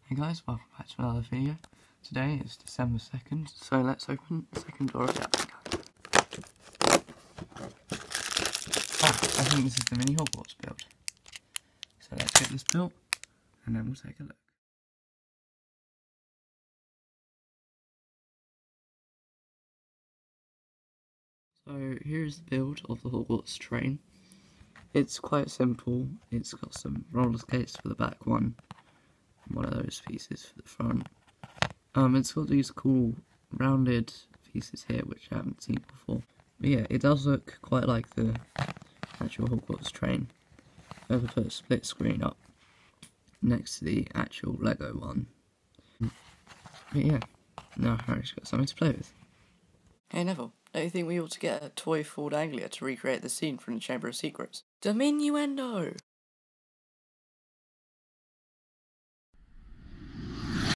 Hey guys, welcome back to another video. Today is December 2nd, so let's open the second door of the applicator. Oh, I think this is the mini Hogwarts build. So let's get this built, and then we'll take a look. So here's the build of the Hogwarts train. It's quite simple. It's got some roller skates for the back one, and one of those pieces for the front. It's got these cool rounded pieces here which I haven't seen before. But yeah, it does look quite like the actual Hogwarts train. I'm going to put a split screen up next to the actual Lego one. But yeah, now Harry's got something to play with. Hey Neville, don't you think we ought to get a toy Ford Anglia to recreate the scene from the Chamber of Secrets? Diminuendo!